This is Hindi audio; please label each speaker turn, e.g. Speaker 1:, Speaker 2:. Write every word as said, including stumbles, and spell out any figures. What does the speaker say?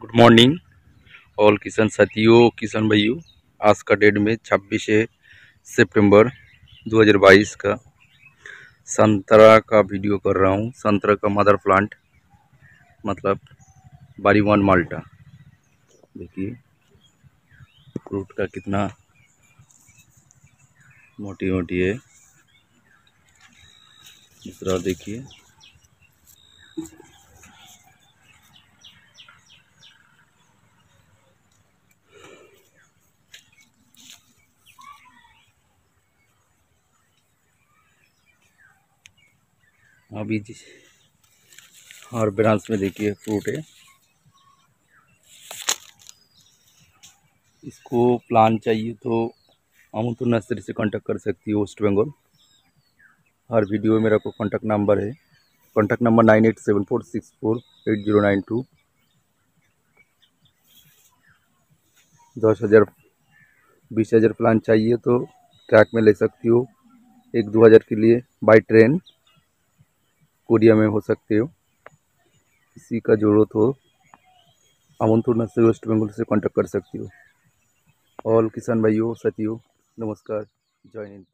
Speaker 1: गुड मॉर्निंग ऑल किसान साथियों, किसान भाइयों। आज का डेट में छब्बीस सितंबर दो हज़ार बाईस का संतरा का वीडियो कर रहा हूँ। संतरा का मदर प्लांट मतलब बारी वन माल्टा। देखिए फ्रूट का कितना मोटी मोटी है। दूसरा देखिए, अभी जिस हर ब्रांच में देखिए फ्रूट है। इसको प्लान चाहिए तो हम तो नर्सरी से कांटेक्ट कर सकती है, वेस्ट बंगाल। हर वीडियो में मेरा को कांटेक्ट नंबर है। Contact number nine eight seven four six four eight zero nine two. दस हज़ार बीस हज़ार प्लान चाहिए तो ट्रैक में ले सकती हो। एक दो हज़ार के लिए बाई ट्रेन कोरिया में हो सकते हो। किसी का ज़रूरत हो आमंत्रण से वेस्ट बंगाल से कांटेक्ट कर सकती हो। ऑल किसान भाइयों साथियों, नमस्कार, जय हिंद।